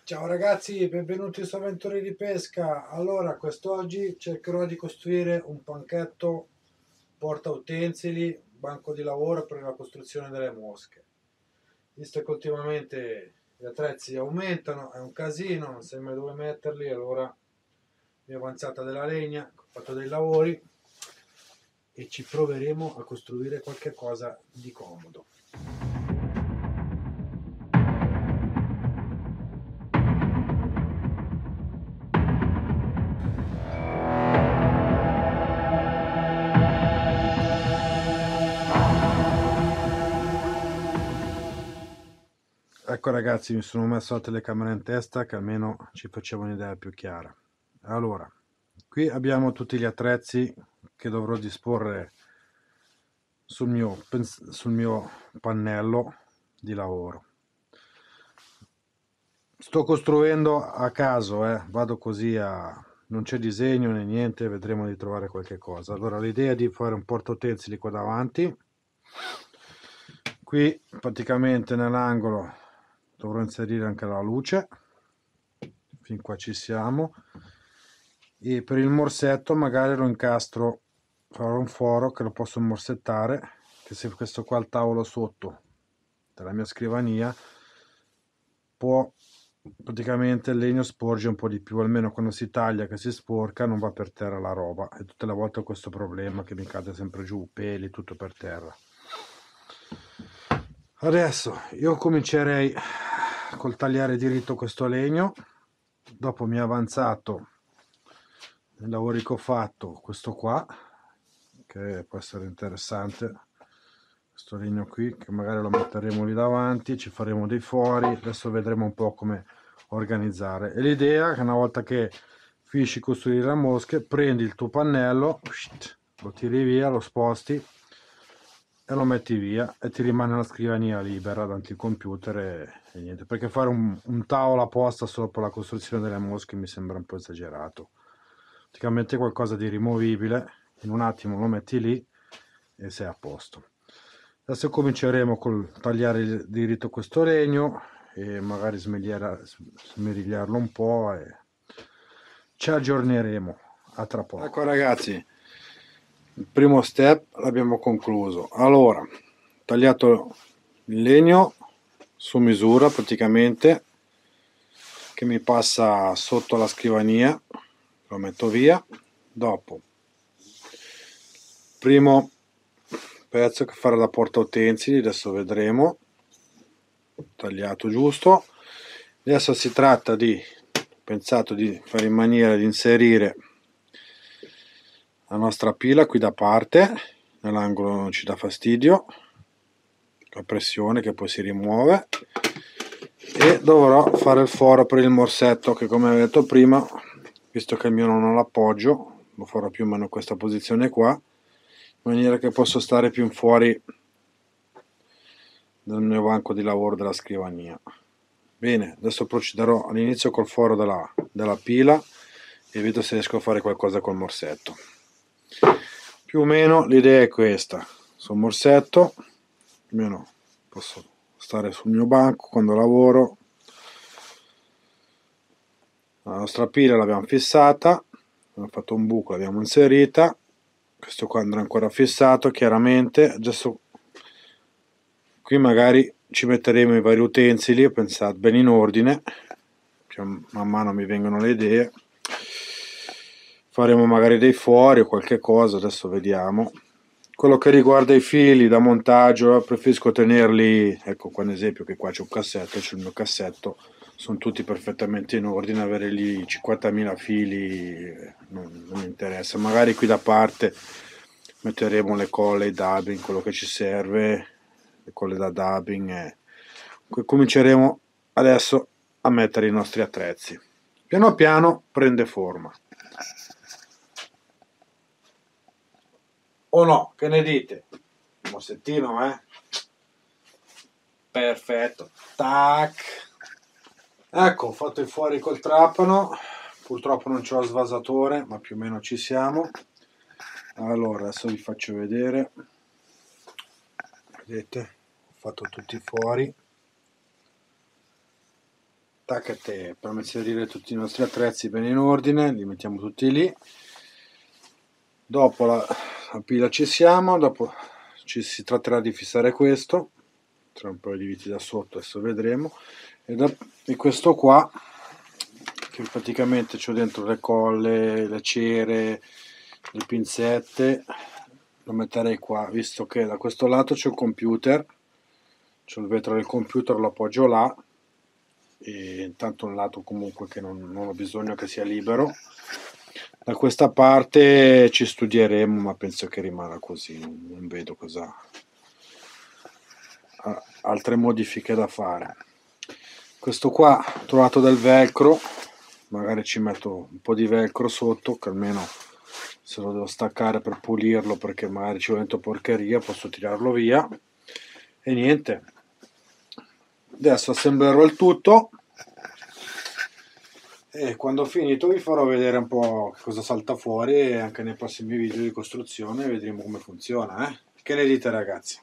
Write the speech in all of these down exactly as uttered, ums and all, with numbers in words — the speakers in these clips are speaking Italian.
Ciao ragazzi, benvenuti su Avventure di Pesca. Allora, quest'oggi cercherò di costruire un panchetto porta utensili, banco di lavoro per la costruzione delle mosche. Visto che ultimamente gli attrezzi aumentano, è un casino, non sai mai dove metterli, allora mi è avanzata della legna, ho fatto dei lavori e ci proveremo a costruire qualche cosa di comodo. Ecco ragazzi, mi sono messo la telecamera in testa che almeno ci faceva un'idea più chiara. Allora, qui abbiamo tutti gli attrezzi che dovrò disporre sul mio, sul mio pannello di lavoro. Sto costruendo a caso, eh, vado così a... non c'è disegno né niente, vedremo di trovare qualche cosa. Allora, l'idea è di fare un portautensili qua davanti. Qui praticamente nell'angolo dovrò inserire anche la luce, fin qua ci siamo, e per il morsetto magari lo incastro, farò un foro che lo posso morsettare, che se questo qua è il tavolo sotto della mia scrivania può praticamente il legno sporge un po' di più, almeno quando si taglia che si sporca non va per terra la roba, e tutte le volte ho questo problema che mi cade sempre giù peli, tutto per terra. Adesso io comincerei col tagliare diritto questo legno, dopo mi è avanzato nei lavori che ho fatto questo qua, che può essere interessante, questo legno qui che magari lo metteremo lì davanti, ci faremo dei fori, adesso vedremo un po' come organizzare. E l'idea è che una volta che finisci di costruire le mosche, prendi il tuo pannello, lo tiri via, lo sposti e lo metti via e ti rimane la scrivania libera davanti al computer e, e niente, perché fare un, un tavolo apposta solo per la costruzione delle mosche mi sembra un po' esagerato. Praticamente qualcosa di rimovibile, in un attimo lo metti lì e sei a posto. Adesso cominceremo col tagliare diritto questo legno e magari smerigliarlo un po' e ci aggiorneremo. A tra poco. Ecco ragazzi, il primo step l'abbiamo concluso. Allora, ho tagliato il legno su misura praticamente, che mi passa sotto la scrivania, lo metto via. Dopo, primo pezzo che farà da portautensili, adesso vedremo, tagliato giusto. Adesso si tratta di, pensato di fare in maniera di inserire la nostra pila qui da parte, nell'angolo non ci dà fastidio, la pressione che poi si rimuove, e dovrò fare il foro per il morsetto che, come ho detto prima, visto che il mio non ha l'appoggio, lo farò più o meno in questa posizione qua, in maniera che posso stare più in fuori del mio banco di lavoro della scrivania. Bene, adesso procederò all'inizio col foro della, della pila e vedo se riesco a fare qualcosa col morsetto. Più o meno l'idea è questa: sul morsetto almeno posso stare sul mio banco quando lavoro. La nostra pila l'abbiamo fissata, abbiamo fatto un buco, l'abbiamo inserita, questo qua andrà ancora fissato chiaramente. Adesso qui magari ci metteremo i vari utensili, ho pensato bene in ordine, man mano mi vengono le idee, faremo magari dei fori o qualche cosa, adesso vediamo. Quello che riguarda i fili da montaggio preferisco tenerli, ecco qua ad esempio che qua c'è un cassetto, c'è il mio cassetto, sono tutti perfettamente in ordine, avere lì cinquantamila fili non, non mi interessa. Magari qui da parte metteremo le colle, i dubbing, quello che ci serve, le colle da dubbing, e cominceremo adesso a mettere i nostri attrezzi. Piano piano prende forma. O no, che ne dite? Un mossettino, eh? Perfetto. Tac. Ecco, ho fatto i fuori col trapano. Purtroppo non c'ho lo svasatore, ma più o meno ci siamo. Allora, adesso vi faccio vedere. Vedete? Ho fatto tutti i fuori. attacca te per inserire tutti i nostri attrezzi bene in ordine, li mettiamo tutti lì. Dopo la, la pila ci siamo, dopo ci si tratterà di fissare questo, tra un po' di viti da sotto, adesso vedremo, e, da, e questo qua, che praticamente c'ho dentro le colle, le cere, le pinzette, lo metterei qua, visto che da questo lato c'è il computer, c'ho il vetro del computer, lo appoggio là, e intanto un lato comunque che non, non ho bisogno che sia libero. Da questa parte ci studieremo, ma penso che rimanga così, non, non vedo cosa altre modifiche da fare. Questo qua ho trovato del velcro, magari ci metto un po' di velcro sotto, che almeno se lo devo staccare per pulirlo, perché magari ci ho dentro porcheria, posso tirarlo via. E niente, adesso assemblerò il tutto e quando ho finito vi farò vedere un po' cosa salta fuori, e anche nei prossimi video di costruzione vedremo come funziona, eh? Che ne dite, ragazzi?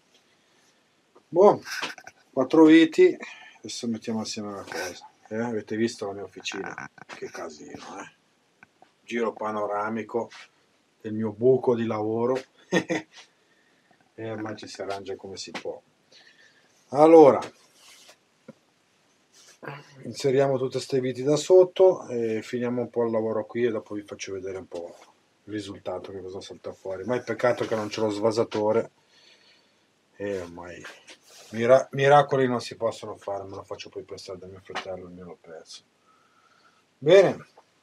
Boh, quattro viti, adesso mettiamo assieme la cosa. Eh? Avete visto la mia officina? Che casino, eh? Giro panoramico del mio buco di lavoro e ormai ci si arrangia come si può. Allora, inseriamo tutte queste viti da sotto e finiamo un po' il lavoro qui e dopo vi faccio vedere un po' il risultato, che cosa salta fuori. Ma è peccato che non c'è lo svasatore e ormai mira miracoli non si possono fare, me lo faccio poi prestare da mio fratello, il mio l'ho perso. Bene,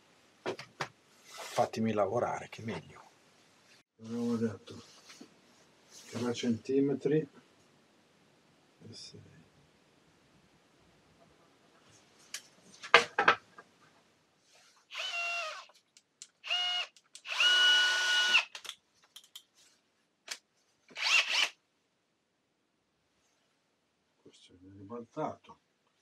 fatemi lavorare, che meglio. Avevo detto tre centimetri e sei. Questo è ribaltato.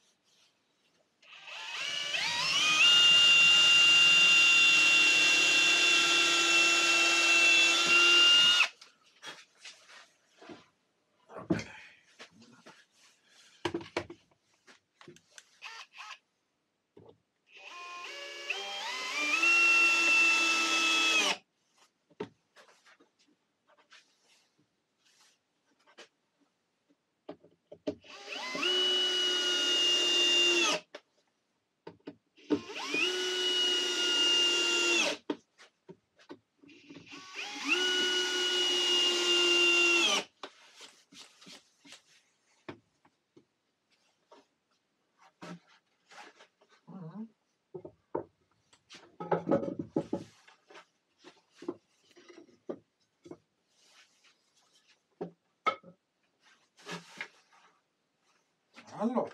Allora,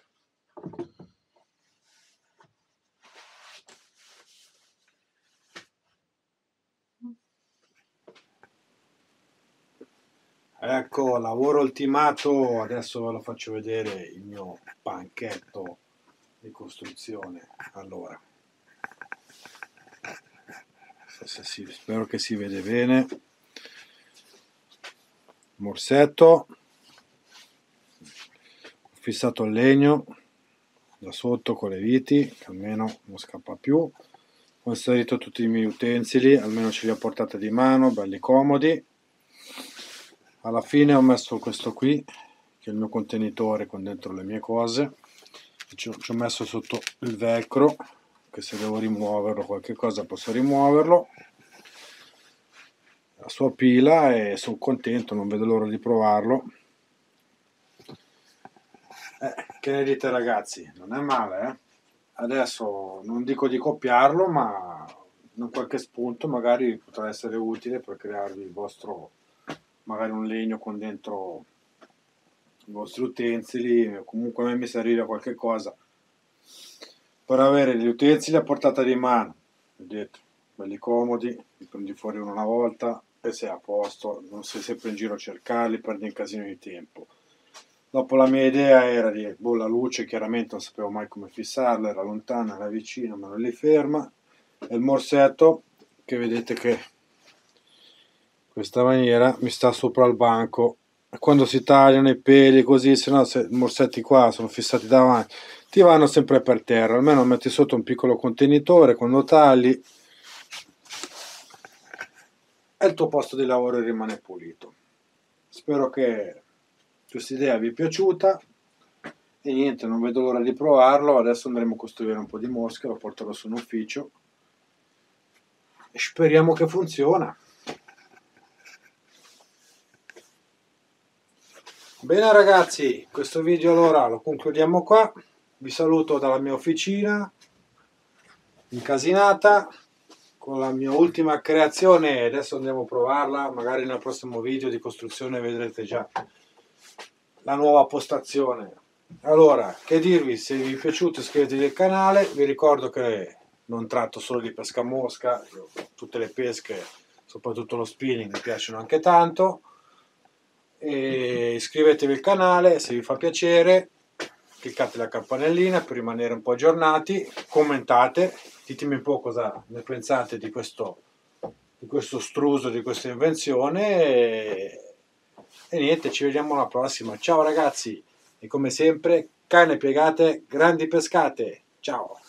ecco, lavoro ultimato, adesso ve lo faccio vedere il mio panchetto di costruzione. Allora, se si, spero che si vede bene. Morsetto, ho fissato il legno da sotto con le viti, che almeno non scappa più. Ho inserito tutti i miei utensili, almeno ce li ho portati di mano, belli comodi. Alla fine ho messo questo qui, che è il mio contenitore con dentro le mie cose. Ci ho, ci ho messo sotto il velcro, che se devo rimuoverlo qualche cosa posso rimuoverlo. La sua pila e sono contento, non vedo l'ora di provarlo. Eh, che ne dite, ragazzi? Non è male, eh? Adesso non dico di copiarlo, ma in qualche spunto magari potrà essere utile per crearvi il vostro, magari un legno con dentro i vostri utensili. Comunque a me mi serviva qualche cosa per avere gli utensili a portata di mano, vedete, belli comodi, li prendi fuori uno una volta e sei a posto, non sei sempre in giro a cercarli, perdi un casino di tempo. Dopo la mia idea era di, boh, la luce chiaramente non sapevo mai come fissarla, era lontana, era vicina, ma non li ferma, e il morsetto che vedete che in questa maniera mi sta sopra il banco, e quando si tagliano i peli così, se no se i morsetti qua sono fissati davanti, ti vanno sempre per terra. Almeno metti sotto un piccolo contenitore, quando tagli e il tuo posto di lavoro rimane pulito. Spero che questa idea vi è piaciuta e niente, non vedo l'ora di provarlo. Adesso andremo a costruire un po' di mosche, lo porterò su un ufficio e speriamo che funziona. Bene ragazzi, questo video allora lo concludiamo qua. Vi saluto dalla mia officina incasinata con la mia ultima creazione. Adesso andiamo a provarla, magari nel prossimo video di costruzione vedrete già la nuova postazione. Allora, che dirvi, se vi è piaciuto iscrivetevi al canale. Vi ricordo che non tratto solo di pesca mosca, tutte le pesche, soprattutto lo spinning, mi piacciono anche tanto. E iscrivetevi al canale se vi fa piacere, cliccate la campanellina per rimanere un po' aggiornati, commentate, ditemi un po' cosa ne pensate di questo, di questo struso, di questa invenzione e, e niente, ci vediamo alla prossima. Ciao ragazzi e come sempre, canne piegate, grandi pescate, ciao!